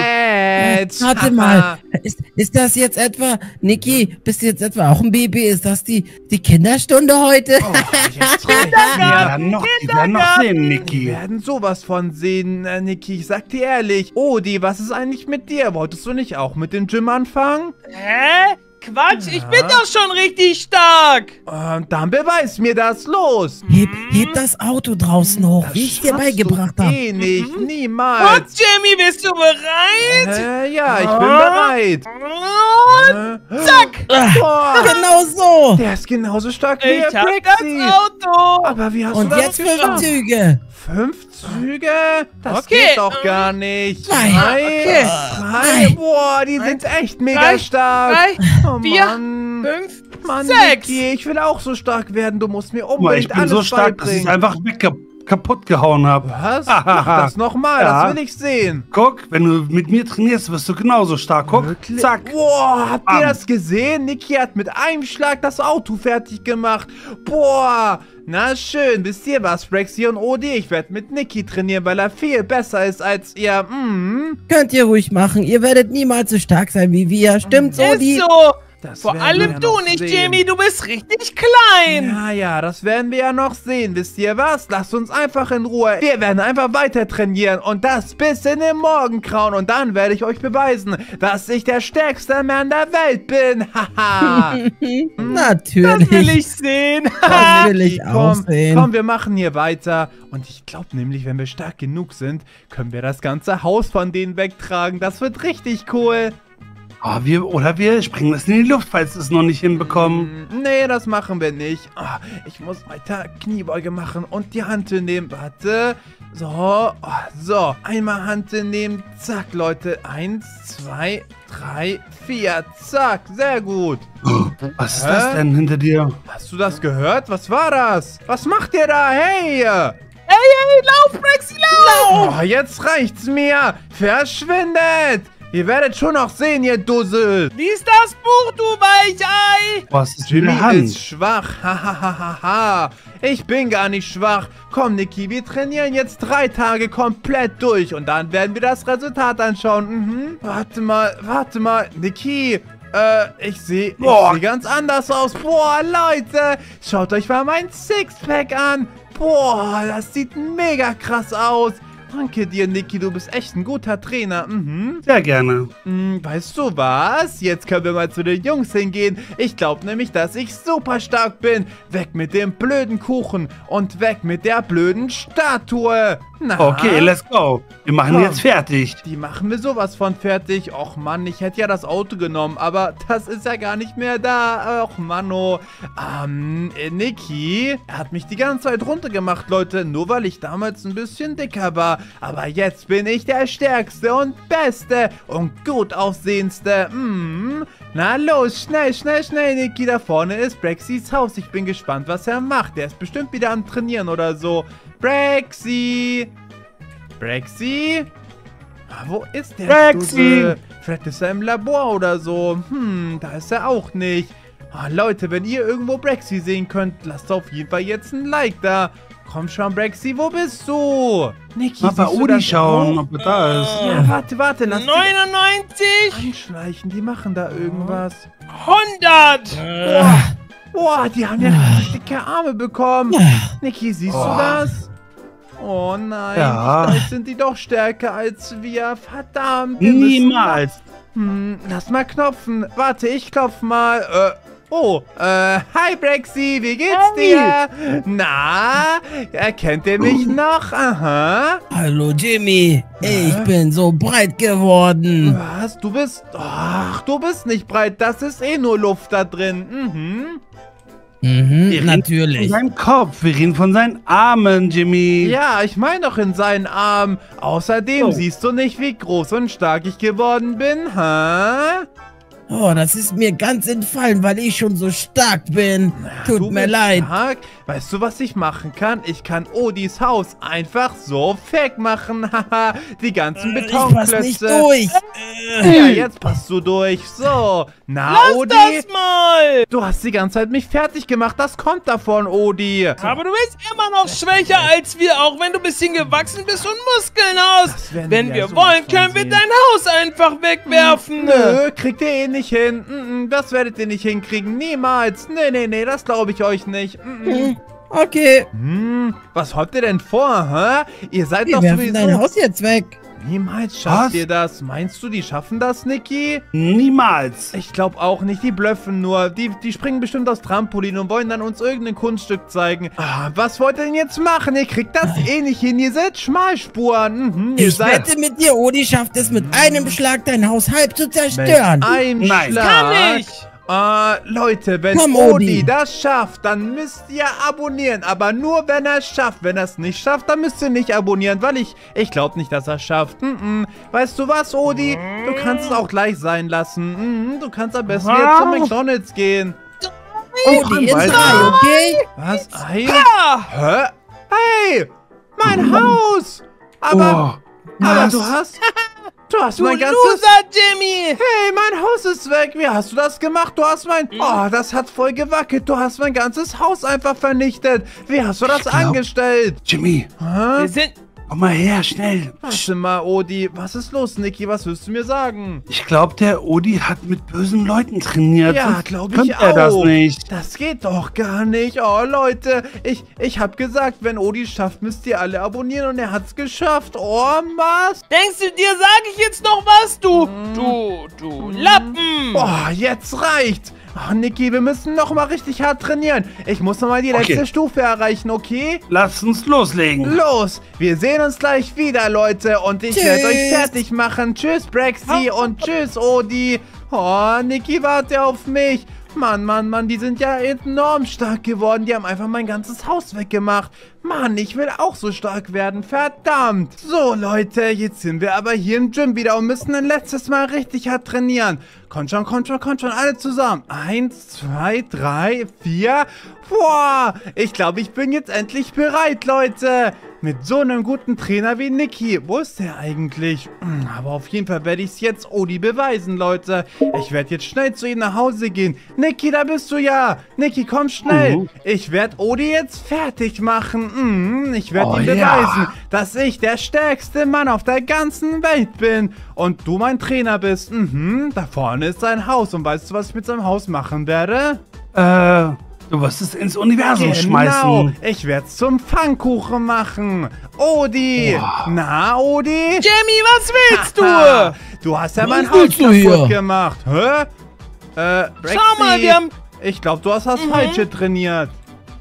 Warte mal, ist das jetzt etwa, Niki, bist du jetzt etwa auch ein Baby? Ist das die Kinderstunde heute? Jetzt reicht's Die mir. werden noch sehen, Wir Niki. werden sowas von sehen, Niki. Ich sag dir ehrlich. Odi, was ist eigentlich mit dir? Wolltest du nicht auch mit dem Gym anfangen? Hä? Quatsch, ich bin doch schon richtig stark. Dann beweis mir das. Los. Heb das Auto draußen hoch, wie ich dir Schaffst beigebracht du habe. nicht. Und Niemals. Jamie, bist du bereit? Ja, ich bin bereit. Und zack. Boah. Genau so. Auto. Der ist genauso stark wie Ich hab Brexy. das Auto. Aber wie hast Und du das jetzt 5 geschafft? Züge. 5 Züge? Das Okay, geht doch gar nicht. Drei. Okay. Drei. Boah, die sind echt mega drei, stark. 3, Oh 4, Mann. 5, Mann, 6. Niki, ich will auch so stark werden. Du musst mir Guck mal, ich unbedingt bin alles so stark, dass ich beibringen. einfach kaputt gehauen habe. Was? Mach das nochmal, Ja. das will ich sehen. Guck, wenn du mit mir trainierst, wirst du genauso stark. Guck, Wirklich? zack. Boah, habt ihr Bam. das gesehen? Niki hat mit einem Schlag das Auto fertig gemacht. Boah, na schön. Wisst ihr was, Brexy und Odi? Ich werde mit Niki trainieren, weil er viel besser ist als ihr. Könnt ihr ruhig machen. Ihr werdet niemals so stark sein wie wir. Stimmt's, Odi? Ist so. Das Vor werden wir allem ja du noch nicht, sehen. Jamie. Du bist richtig klein. Ja, ja, das werden wir ja noch sehen. Wisst ihr was? Lasst uns einfach in Ruhe. Wir werden einfach weiter trainieren und das bis in den Morgengrauen. Und dann werde ich euch beweisen, dass ich der stärkste Mann der Welt bin. Haha. Das will Natürlich. ich sehen. Das will ich auch sehen. Komm, wir machen hier weiter. Und ich glaube nämlich, wenn wir stark genug sind, können wir das ganze Haus von denen wegtragen. Das wird richtig cool. Oh, wir springen das in die Luft, falls wir es noch nicht hinbekommen. Nee, das machen wir nicht. Ah, ich muss weiter Kniebeuge machen und die Hand nehmen. Warte. So, so. Einmal Hand nehmen. Zack, Leute. 1, 2, 3, 4. Zack, sehr gut. Was ist das denn hinter dir? Hast du das gehört? Was war das? Was macht ihr da? Hey! Hey, lauf, Brexy, lauf. Oh, jetzt reicht's mir. Verschwindet. Ihr werdet schon noch sehen, ihr Dussel. Lies das Buch, du Weichei. Was ist in Jimmy der Hand? ist schwach. Hahaha. Ich bin gar nicht schwach. Komm, Niki, wir trainieren jetzt 3 Tage komplett durch. Und dann werden wir das Resultat anschauen. Warte mal. Niki, ich sehe ganz anders aus. Boah, Leute, schaut euch mal mein Sixpack an. Boah, das sieht mega krass aus. Danke dir, Niki, du bist echt ein guter Trainer. Sehr gerne. Weißt du was? Jetzt können wir mal zu den Jungs hingehen. Ich glaube nämlich, dass ich super stark bin. Weg mit dem blöden Kuchen und weg mit der blöden Statue. Na? Okay, let's go. Wir machen Komm. jetzt fertig. Die machen wir sowas von fertig. Och Mann, ich hätte ja das Auto genommen, aber das ist ja gar nicht mehr da. Och Manno. Niki, er hat mich die ganze Zeit runtergemacht, Leute, nur weil ich damals ein bisschen dicker war. Aber jetzt bin ich der Stärkste und Beste und gut aussehendste. Na los, schnell, Niki. Da vorne ist Brexys Haus. Ich bin gespannt, was er macht. Der ist bestimmt wieder am Trainieren oder so. Brexy? Wo ist der Brexy? Dussel? Vielleicht ist er im Labor oder so. Da ist er auch nicht. Leute, wenn ihr irgendwo Brexy sehen könnt, lasst auf jeden Fall jetzt ein Like da. Komm schon, Brexy, wo bist du? Niki, Mal bei siehst du Udi das schauen, auch? ob er da ist. Ja, warte, lass die 99, anschleichen. Die machen da irgendwas. 100. Boah, die haben ja richtig dicke Arme bekommen. Niki, siehst du das? Oh nein, Ja. vielleicht sind die doch stärker als wir. Verdammt. wir müssen- Niemals. Lass mal klopfen. Warte, ich klopf mal. Hi Brexy, wie geht's dir? Na, erkennt ihr mich noch? Aha. Hallo, Jimmy. Ich bin so breit geworden. Was? Du bist... Ach, du bist nicht breit. Das ist eh nur Luft da drin. Wir reden Natürlich. von seinem Kopf, wir reden von seinen Armen, Jimmy. Ja, ich meine doch in seinen Armen. Außerdem siehst du nicht, wie groß und stark ich geworden bin, hä? Oh, das ist mir ganz entfallen, weil ich schon so stark bin. Du Tut mir bist leid. stark. Weißt du, was ich machen kann? Ich kann Odis Haus einfach so wegmachen. Haha, die ganzen Ich pass nicht Betonklötze. durch. Ja, jetzt passt du durch. So, na, Lass Odi? das mal. Du hast die ganze Zeit mich fertig gemacht. Das kommt davon, Odi. Aber du bist immer noch schwächer als wir, auch wenn du ein bisschen gewachsen bist und Muskeln hast. Das werden Wenn wir wir sowas wollen, von können wir sehen. dein Haus einfach wegwerfen. Nö, kriegt ihr eh nicht hin. Das werdet ihr nicht hinkriegen. Niemals. Nee, das glaube ich euch nicht. Okay. Was habt ihr denn vor, hä? Ihr seid Wir doch werfen dein sowieso... Haus jetzt weg. Niemals schafft Was? ihr das. Meinst du, die schaffen das, Niki? Niemals. Ich glaube auch nicht. Die blöffen nur. Die springen bestimmt aus Trampolin und wollen dann uns irgendein Kunststück zeigen. Was wollt ihr denn jetzt machen? Ihr kriegt das eh nicht hin. Ihr seid Schmalspuren. Ihr Ich seid wette mit dir, Odi schafft es mit einem Schlag dein Haus halb zu zerstören. mit einem Nein. Schlag. Kann ich. Leute, wenn Komm, Odi Odi. das schafft, dann müsst ihr abonnieren. Aber nur, wenn er es schafft. Wenn er es nicht schafft, dann müsst ihr nicht abonnieren, weil ich glaube nicht, dass er es schafft. Weißt du was, Odi? Du kannst es auch gleich sein lassen. Du kannst am besten jetzt zum McDonald's gehen. Odi, in 3, okay? Was? Ei? Ah! Hä? Hey! Mein Haus! Aber was? du hast Du mein ganzes... Loser, Jimmy! Hey, mein Haus ist weg. Wie hast du das gemacht? Du hast mein... Oh, das hat voll gewackelt. Du hast mein ganzes Haus einfach vernichtet. Wie hast du das angestellt? Jimmy, Wir sind... komm mal her, schnell. Warte mal, Odi. Was ist los, Niki? Was willst du mir sagen? Ich glaube, der Odi hat mit bösen Leuten trainiert. Ja, Sonst glaube könnte ich auch. er das nicht. Das geht doch gar nicht. Oh, Leute. Ich habe gesagt, wenn Odi es schafft, müsst ihr alle abonnieren. Und er hat's geschafft. Oh, was? Denkst du dir, sag ich jetzt noch was, du Lappen? Oh, jetzt reicht's. Oh, Niki, wir müssen noch mal richtig hart trainieren. Ich muss noch mal die letzte Stufe erreichen, okay? Lass uns loslegen. Los, wir sehen uns gleich wieder, Leute. Und ich werde euch fertig machen. Tschüss, Brexy und tschüss, Odi. Oh, Niki, warte auf mich. Mann, die sind ja enorm stark geworden. Die haben einfach mein ganzes Haus weggemacht. Mann, ich will auch so stark werden. Verdammt. So, Leute, jetzt sind wir aber hier im Gym wieder und müssen ein letztes Mal richtig hart trainieren. Kommt schon, alle zusammen. 1, 2, 3, 4. Boah, ich glaube, ich bin jetzt endlich bereit, Leute. Mit so einem guten Trainer wie Niki. Wo ist der eigentlich? Aber auf jeden Fall werde ich es jetzt Odi beweisen, Leute. Ich werde jetzt schnell zu ihm nach Hause gehen. Niki, da bist du ja. Niki, komm schnell. Ich werde Odi jetzt fertig machen. Ich werde ihm beweisen, dass ich der stärkste Mann auf der ganzen Welt bin. Und du mein Trainer bist. Da vorne ist sein Haus. Und weißt du, was ich mit seinem Haus machen werde? Du wirst es ins Universum schmeißen. Ich werde es zum Pfannkuchen machen. Odi. Na, Odi? Jimmy, was willst du? Du hast ja Was mein Haus willst du hier? kaputt gemacht. Hä? Brexy, Schau mal, wir haben... ich glaube, du hast das Falsche trainiert.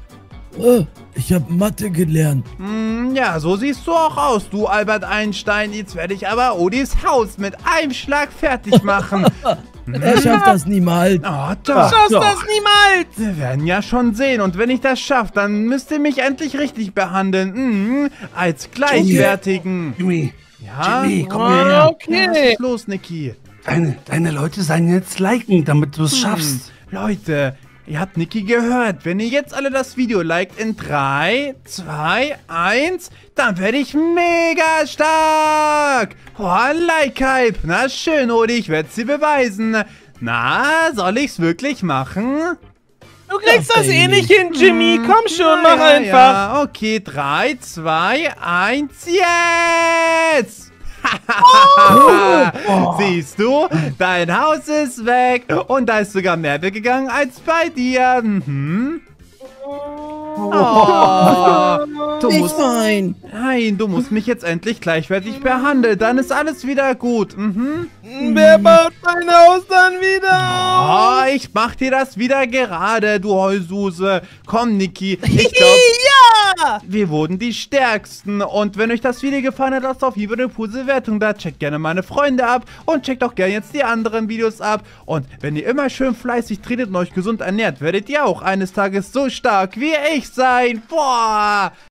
Ich habe Mathe gelernt. Ja, so siehst du auch aus, du Albert Einstein. Jetzt werde ich aber Odis Haus mit einem Schlag fertig machen. Er schafft das niemals. Oh, doch. Schaffst das niemals! Wir werden ja schon sehen. Und wenn ich das schaffe, dann müsst ihr mich endlich richtig behandeln. Als Gleichwertigen. Jimmy, Ja? Jimmy, komm her. Was Okay. ist los, Niki? Deine Leute sollen jetzt liken, damit du es schaffst. Leute, ihr habt Niki gehört. Wenn ihr jetzt alle das Video liked in 3, 2, 1, dann werde ich mega stark. Oh, Like-Hype. Na schön, Odi, ich werde es dir beweisen. Na, soll ich's wirklich machen? Du kriegst das eh nicht hin, Jimmy. Komm schon, mach einfach. Ja, okay, 3, 2, 1, jetzt! Siehst du, dein Haus ist weg und da ist sogar mehr weggegangen als bei dir. Oh, du Ich musst, mein. nein, du musst mich jetzt endlich gleichwertig behandeln, dann ist alles wieder gut. Wer baut mein Haus dann wieder? Oh, ich mach dir das wieder gerade, du Heulsuse. Komm, Niki, ich glaub, Ja! wir wurden die Stärksten. Und wenn euch das Video gefallen hat, lasst auf jeden Fall eine Bewertung da. Checkt gerne meine Freunde ab und checkt auch gerne jetzt die anderen Videos ab. Und wenn ihr immer schön fleißig trainiert und euch gesund ernährt, werdet ihr auch eines Tages so stark wie ich sein. Boah!